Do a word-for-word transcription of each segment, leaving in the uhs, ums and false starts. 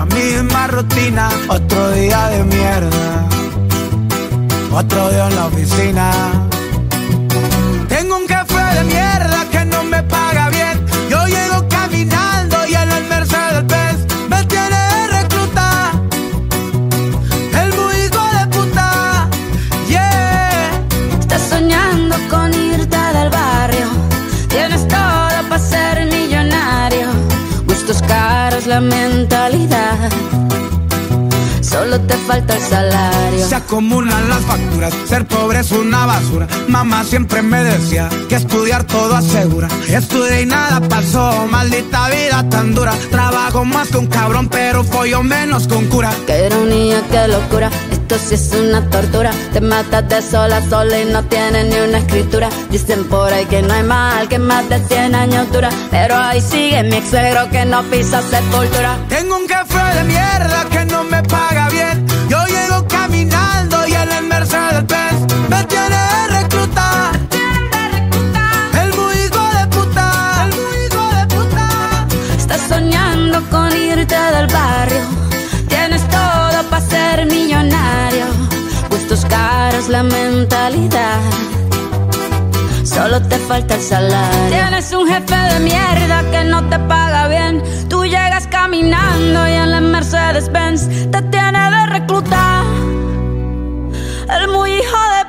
la misma rutina. Otro día de mierda, otro día en la oficina. Tengo un jefe de mierda que no me paga bien. Yo llego caminando y en el Mercedes Benz me tiene de recluta. El muy hijo de puta, yeah. Estás soñando con irte del barrio. Tienes todo para ser millonario. Gustos caros, la mentalidad. Solo te falta el salario. Se acumulan las facturas, ser pobre es una basura. Mamá siempre me decía que estudiar todo asegura. Estudié y nada pasó, maldita vida tan dura. Trabajo más que un cabrón, pero follo menos que un cura. Qué ironía, qué locura, esto sí es una tortura. Te matas de sola a sola y no tienes ni una escritura. Dicen por ahí que no hay mal que más de cien años dura, pero ahí sigue mi ex suegro que no pisa sepultura. Tengo un jefe de mierda que no me paga bien. Yo llego caminando y en el Mercedes Benz me tiene de recluta. El muy hijo de puta, el muy hijo de puta. Estás soñando con irte del barrio. Tienes todo para ser millonario. Gustos caros, la mentalidad. Solo te falta el salario. Tienes un jefe de mierda que no te paga bien. Tú llegas caminando y en la Mercedes Benz te tiene de recluta. El muy hijo de...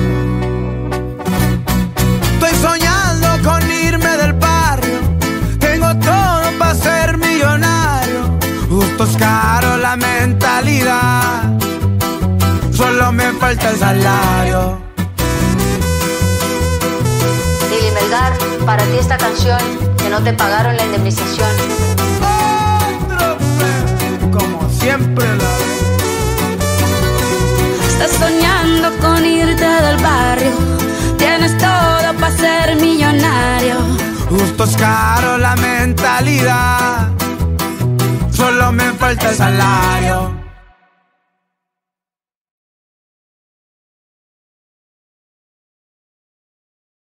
Estoy soñando con irme del barrio. Tengo todo para ser millonario. Gustos caros, la mentalidad. Solo me falta el salario. Lili Melgar, para ti esta canción, que no te pagaron la indemnización. Otro pe, como siempre la vez. Estás soñando con irte del barrio. Tienes todo para ser millonario. Gustos caros, la mentalidad. Solo me falta el salario.